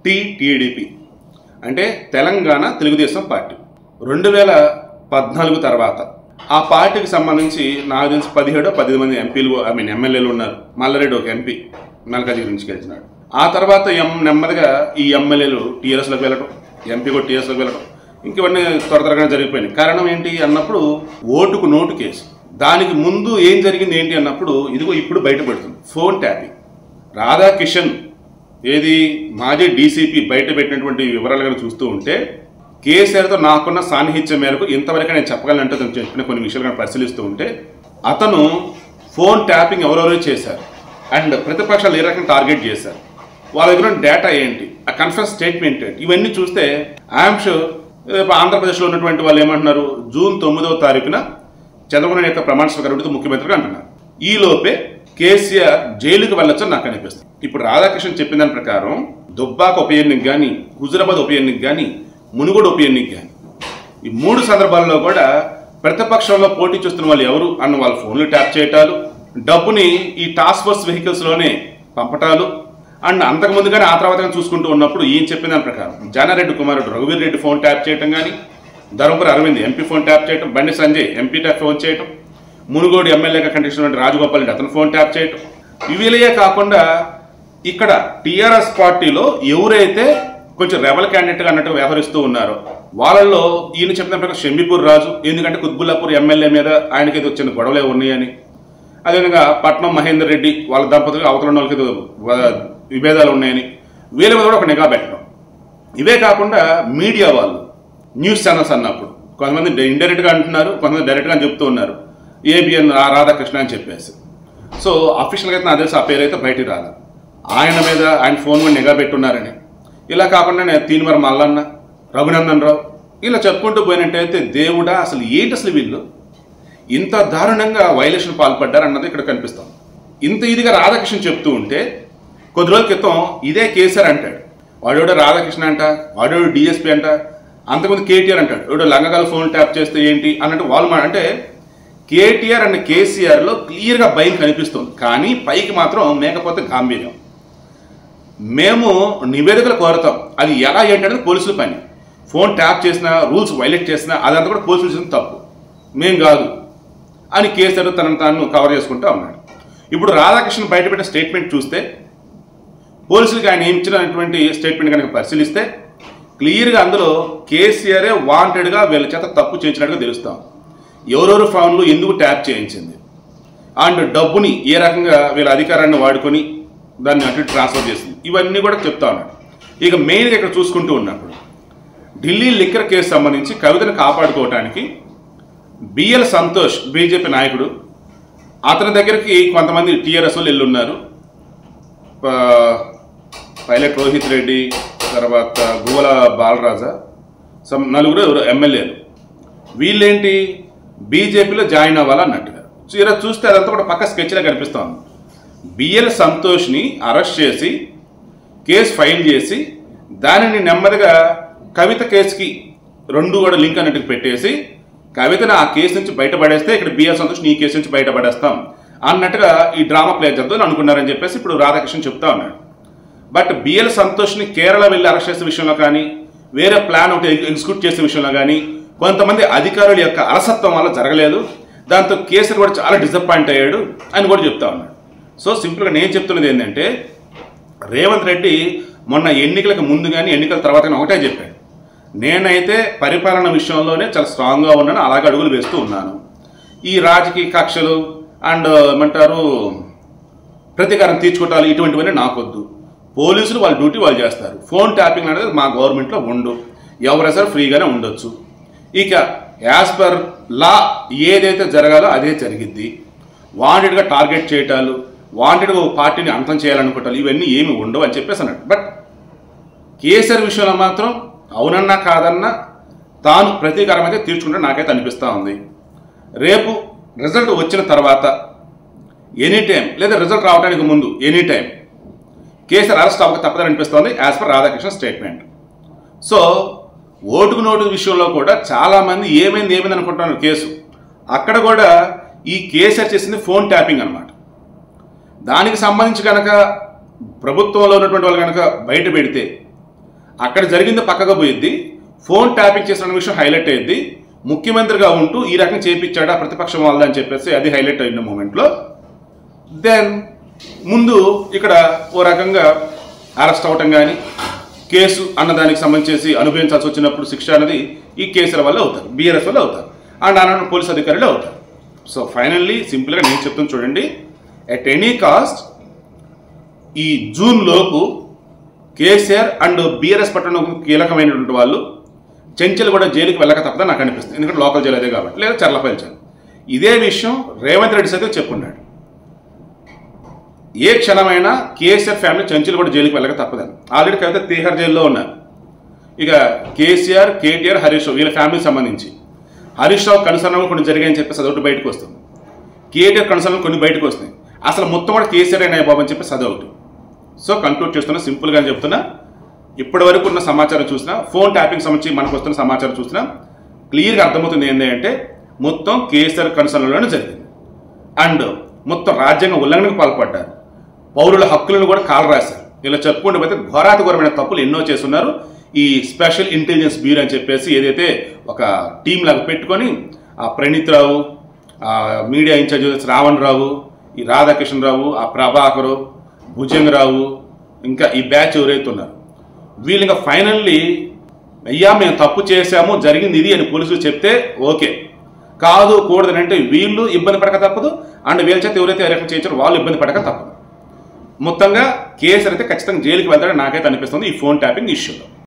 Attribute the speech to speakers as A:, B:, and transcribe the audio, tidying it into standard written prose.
A: TDP అంటే Telangana Telugu Desam party 2014 తర్వాత ఆ పార్టీకి సంబంధించి నాకు తెలిసి 17-18 మంది ఎంపీలు ఎమ్మెల్యేలు ఉన్నారు. మల్లారెడ్డి ఒక ఎంపీ మల్కాజిగిరి నుంచి గెలిచినాడు. ఆ తర్వాత నెమ్మదిగా ఈ ఎమ్మెల్యేలు టీఆర్ఎస్లోకి వెళ్ళడం, ఎంపీ కూడా టీఆర్ఎస్లోకి వెళ్ళడం, ఇంకవన్నీ త్వరగా జరిగిపోయినాయి. కారణం ఏంటి అన్నప్పుడు ఓటుకు నోటు కేసు. దానికి ముందు ఏం జరిగింది ఏంటి అన్నప్పుడు ఇదిగో ఇప్పుడు బయటపడుతుంది ఫోన్ ట్యాపింగ్. రాధాకిషన్ ఏది మాజీ డీసీపీ బయట పెట్టినటువంటి వివరాలు కానీ చూస్తూ ఉంటే కేసీఆర్తో నాకున్న సాన్నిహిత్యం మేరకు ఇంతవరకు నేను చెప్పగలనంటే చెప్పిన కొన్ని విషయాలు కానీ పరిశీలిస్తూ ఉంటే అతను ఫోన్ ట్యాపింగ్ ఎవరెవరో చేశారు అండ్ ప్రతిపక్షాలు ఏ రకంగా టార్గెట్ చేశారు, వాళ్ళ దగ్గర డేటా ఏంటి, ఆ కన్ఫరెన్స్ స్టేట్మెంట్ ఏంటి, ఇవన్నీ చూస్తే ఐఎమ్ షూర్ ఆంధ్రప్రదేశ్లో ఉన్నటువంటి వాళ్ళు ఏమంటున్నారు, జూన్ 9వ తారీఖున చంద్రబాబు నాయుడు యొక్క ప్రమాణ స్వీకారం ముఖ్యమంత్రిగా అంటున్నారు. ఈ లోపే కేసీఆర్ జైలుకి వెళ్ళొచ్చని నాకు అనిపిస్తుంది. ఇప్పుడు రాధాకృష్ణ చెప్పిన దాని ప్రకారం దుబ్బాక ఉప ఎన్నిక కానీ, హుజురాబాద్ ఉప ఎన్నిక కానీ, మునుగోడు ఉప ఎన్నిక కానీ ఈ 3 సందర్భాల్లో కూడా ప్రతిపక్షంలో పోటీ చేస్తున్న వాళ్ళు ఎవరు అన్న వాళ్ళ ఫోన్లు ట్యాప్ చేయటాలు, డబ్బుని ఈ టాస్క్ ఫోర్స్ వెహికల్స్లోనే పంపటాలు అండ్ అంతకుముందు కానీ ఆ తర్వాత చూసుకుంటూ ఉన్నప్పుడు ఈయన చెప్పిన దాని ప్రకారం జానారెడ్డి కుమారుడు రఘువీర్ రెడ్డి ఫోన్ ట్యాప్ చేయటం కానీ, Dharmapuri Arvind MP phone tap చేయటం, Bandi Sanjay MP tap phone చేయటం, మునుగోడు ఎమ్మెల్యేగా కంటెస్టెంట్ రాజగోపాల్ రెడ్డి అతను ఫోన్ ట్యాప్ చేయటం, ఇవిలే కాకుండా ఇక్కడ టీఆర్ఎస్ పార్టీలో ఎవరైతే కొంచెం రెబల్ క్యాండిడేట్గా అన్నట్టు వ్యవహరిస్తూ ఉన్నారో వాళ్ళల్లో ఈయన చెప్పిన ప్రకారం షంబీపూర్ రాజు, ఎందుకంటే కుత్బుల్లాపూర్ ఎమ్మెల్యే మీద ఆయనకి ఏదో వచ్చిన గొడవలే ఉన్నాయని, అదేవిధంగా పట్నం మహేందర్ రెడ్డి వాళ్ళ దంపతులు అవతల ఉన్న వాళ్ళకి ఏదో విభేదాలు ఉన్నాయని వీళ్ళ మీద కూడా ఒక నిఘా పెట్టడం. ఇవే కాకుండా మీడియా వాళ్ళు న్యూస్ ఛానల్స్ అన్నప్పుడు కొంతమంది ఇండైరెక్ట్గా అంటున్నారు, కొంతమంది డైరెక్ట్గా చెప్తూ ఉన్నారు ఏబిఎన్ రాధాకృష్ణ అని చెప్పేసి. సో అఫీషియల్గా అయితే నాకు తెలిసి ఆ పేరు అయితే బయటికి రాదు. ఆయన మీద ఆయన ఫోన్ కూడా నిఘా పెట్టున్నారని, ఇలా కాకుండా తీన్మర మల్లన్న, రఘునందన్ రావు ఇలా చెప్పుకుంటూ పోయినట్టయితే దేవుడా అసలు ఏంటి అసలు వీళ్ళు ఇంత దారుణంగా వైలేషన్ పాల్పడ్డారు అన్నది ఇక్కడ కనిపిస్తాం. ఇంత ఇదిగా రాధాకృష్ణ చెప్తూ ఉంటే కొద్ది రోజుల క్రితం ఇదే కేసీఆర్ అంటాడు, వాడేవాడో రాధాకృష్ణ అంట, వాడేవాడు డిఎస్పీ అంట, అంతకుముందు కేటీఆర్ అంటాడు, ఎవడో లంగకాల ఫోన్ ట్యాప్ చేస్తే ఏంటి అన్నట్టు వాళ్ళు అంటే కేటీఆర్ అండ్ కేసీఆర్లో క్లియర్గా భయం కనిపిస్తుంది. కానీ పైకి మాత్రం మేకపోతే గాంభీర్యం. మేము నివేదికలు కోరుతాం, అది ఎలా ఏంటనేది పోలీసుల పని. ఫోన్ ట్యాప్ చేసినా, రూల్స్ వైలేట్ చేసినా అదంతా కూడా పోలీసులు చేసిన తప్పు, మేం కాదు అని కేసీఆర్ తనను తాను కవర్ చేసుకుంటూ ఉన్నాడు. ఇప్పుడు రాధాకృష్ణ బయటపెట్టిన స్టేట్మెంట్ చూస్తే పోలీసులకి ఆయన ఇచ్చినటువంటి స్టేట్మెంట్ కనుక పరిశీలిస్తే క్లియర్గా అందులో కేసీఆరే వాంటెడ్గా వీళ్ళ చేత తప్పు చేయించినట్టుగా తెలుస్తాం. ఎవరెవరు ఫోన్లు ఎందుకు ట్యాప్ చేయించింది అండ్ డబ్బుని ఏ రకంగా వీళ్ళ అధికారాన్ని వాడుకొని దాన్ని అటు ట్రాన్స్ఫర్ చేసింది, ఇవన్నీ కూడా చెప్తా ఉన్నాడు. ఇక మెయిన్గా ఇక్కడ చూసుకుంటూ ఉన్నప్పుడు ఢిల్లీ లిక్కర్ కేసు సంబంధించి కవితను కాపాడుకోవడానికి బిఎల్ సంతోష్ బీజేపీ నాయకుడు అతని దగ్గరికి కొంతమంది టీఆర్ఎస్ వాళ్ళు వెళ్ళున్నారు. పైలట్ రోహిత్ రెడ్డి, తర్వాత గువ్వల బాలరాజా, నలుగురు ఎమ్మెల్యేలు. వీళ్ళేంటి బీజేపీలో జాయిన్ అవ్వాలన్నట్టుగా ఈరోజు చూస్తే అదంతా కూడా పక్క స్కెచ్లా కనిపిస్తోంది. బిఎల్ సంతోష్ని అరెస్ట్ చేసి కేసు ఫైల్ చేసి దానిని నెమ్మదిగా కవిత కేసుకి రెండు కూడా లింక్ అన్నట్టుగా పెట్టేసి కవితను ఆ కేసు నుంచి బయటపడేస్తే ఇక్కడ బిఎల్ సంతోష్ని ఈ కేసు నుంచి బయటపడేస్తాం అన్నట్టుగా ఈ డ్రామా ప్లే చేద్దాం అనుకున్నారని చెప్పేసి ఇప్పుడు రాధాకృష్ణ చెప్తా ఉన్నాడు. బట్ బిఎల్ సంతోష్ని కేరళ వెళ్ళి అరెస్ట్ చేసే విషయంలో కానీ, వేరే ప్లాన్ ఒకటి ఎగ్జిక్యూట్ చేసే విషయంలో కానీ కొంతమంది అధికారుల యొక్క అలసత్వం వల్ల జరగలేదు, దాంతో కేసీఆర్ కూడా చాలా డిసప్పాయింట్ అయ్యాడు అని కూడా చెప్తా ఉన్నాడు. సో సింపుల్గా నేను చెప్తున్నది ఏంటంటే రేవంత్ రెడ్డి మొన్న ఎన్నికలకు ముందు కానీ ఎన్నికల తర్వాత కానీ ఒకటే చెప్పాడు, నేనైతే పరిపాలన విషయంలోనే చాలా స్ట్రాంగ్గా ఉన్నాను, అలాగే అడుగులు వేస్తూ ఉన్నాను. ఈ రాజకీయ కక్షలు అండ్ ఏమంటారు ప్రతీకారం తీర్చుకోవటాలు ఇటువంటివన్నీ నాకొద్దు, పోలీసులు వాళ్ళ డ్యూటీ వాళ్ళు చేస్తారు, ఫోన్ ట్యాపింగ్ అనేది మా గవర్నమెంట్లో ఉండు, ఎవరైనా సరే ఫ్రీగానే ఉండొచ్చు, ఇక యాజ్ పర్ లా ఏదైతే జరగాలో అదే జరిగిద్ది, వాంటెడ్గా టార్గెట్ చేయటాలు, వాంటెడ్గా ఒక పార్టీని అంతం చేయాలనుకోవటాలు ఇవన్నీ ఏమి ఉండవు అని చెప్పేసి అన్నాడు. బట్ కేసీఆర్ విషయంలో మాత్రం అవునన్నా కాదన్నా తాను ప్రతీకారం అయితే తీర్చుకుంటే నాకైతే అనిపిస్తూ ఉంది. రేపు రిజల్ట్ వచ్చిన తర్వాత ఎనీ టైం లేదా రిజల్ట్ రావడానికి ముందు ఎనీ టైం కేసీఆర్ అరెస్ట్ అవ్వక తప్పదని అనిపిస్తోంది as per Radhakrishna statement. So ఓటుకు నోటు విషయంలో కూడా చాలామంది ఏమైంది అనుకుంటున్నారు కేసు, అక్కడ కూడా ఈ కేసీఆర్ చేసింది ఫోన్ ట్యాపింగ్ అనమాట. దానికి సంబంధించి కనుక ప్రభుత్వంలో ఉన్నటువంటి వాళ్ళు కనుక బయట పెడితే అక్కడ జరిగింది పక్కగా పోయిద్ది, ఫోన్ ట్యాపింగ్ చేసిన విషయం హైలైట్ అయ్యింది. ముఖ్యమంత్రిగా ఉంటూ ఈ రకంగా చేయించాడా ప్రతిపక్షం వాళ్ళని చెప్పేసి అది హైలైట్ అయిన మూమెంట్లో దెన్ ముందు ఇక్కడ ఓ రకంగా అరెస్ట్ అవటం కానీ కేసు అన్నదానికి సంబంధించి అనుభవించాల్సి వచ్చినప్పుడు శిక్ష అనేది ఈ కేసుల వల్ల అవుతారు, బీఆర్ఎస్ వల్ల అవుతారు, అండ్ అన్న పోలీస్ అధికారులు అవుతారు. సో ఫైనల్లీ సింపుల్గా నేను చెప్తాను చూడండి, ఎట్ ఎనీ కాస్ట్ ఈ జూన్ లోపు కేసీఆర్ అండ్ బీఆర్ఎస్ పట్టణ కీలకమైనటువంటి వాళ్ళు చెంచల్ కూడా జైలుకి వెళ్ళక తప్పదని నాకు అనిపిస్తుంది. ఎందుకంటే లోకల్ జైలు అదే కాబట్టి, లేదా చర్లపల్లి జైలు. ఇదే విషయం రేవంత్ రెడ్డి సైతం చెప్పుకున్నాడు, ఏ క్షణమైనా కేసీఆర్ ఫ్యామిలీ చెంచల్ కూడా జైలుకి వెళ్ళక తప్పదని. ఆల్రెడీ కవిత తీహార్ జైల్లో ఉన్నారు. ఇక కేసీఆర్, కేటీఆర్, హరీష్ రావు వీళ్ళ ఫ్యామిలీకి సంబంధించి హరీష్ రావు కన్సర్న్లు కొన్ని జరిగాయని చెప్పేసి అదొకటి బయటకు వస్తుంది, కేటీఆర్ కన్సర్న్లు కొన్ని బయటకు వస్తాయి. అసలు మొత్తం కూడా కేసీఆర్ అయినా బాబు అని చెప్పేసి అదొకటి. సో కంక్లూడ్ చేస్తున్నా, సింపుల్గా చెప్తున్నా, ఇప్పటి వరకు ఉన్న సమాచారం చూసినా, ఫోన్ ట్యాపింగ్ సంబంధించి మనకు వస్తున్న సమాచారం చూసినా క్లియర్గా అర్థమవుతుంది ఏంటి అంటే మొత్తం కేసీఆర్ కన్సర్న్లోనే జరిగింది. అండ్ మొత్తం రాజ్యాంగ ఉల్లంఘనకు పాల్పడ్డారు, పౌరుల హక్కులను కూడా కాలు రాశారు. ఇలా చెప్పుకుంటూ పోతే ఘోరాతిఘోరమైన తప్పులు ఎన్నో చేస్తున్నారు. ఈ స్పెషల్ ఇంటెలిజెన్స్ బ్యూరో అని చెప్పేసి ఏదైతే ఒక టీం లాగా పెట్టుకొని ఆ ప్రణీత్ రావు, ఆ మీడియా ఇన్ఛార్జ్ శ్రావణ్ రావు, ఈ రాధాకృష్ణ రావు, ఆ ప్రభాకరు, భుజంగ్ రావు, ఇంకా ఈ బ్యాచ్ ఎవరైతే ఉన్నారు వీళ్ళు ఇంకా ఫైనల్లీ అయ్యా మేము తప్పు చేశాము జరిగింది ఇది అని పోలీసులు చెప్తే ఓకే, కాదు కూడదని అంటే వీళ్ళు ఇబ్బంది పడక తప్పదు, అండ్ వీళ్ళ చేత ఎవరైతే ఎలక్షన్ చేయించారో వాళ్ళు ఇబ్బంది పడక తప్పదు. మొత్తంగా కేసీఆర్ అయితే ఖచ్చితంగా జైలుకి వెళ్తాడని నాకైతే అనిపిస్తుంది ఈ ఫోన్ ట్యాపింగ్ ఇష్యూలో.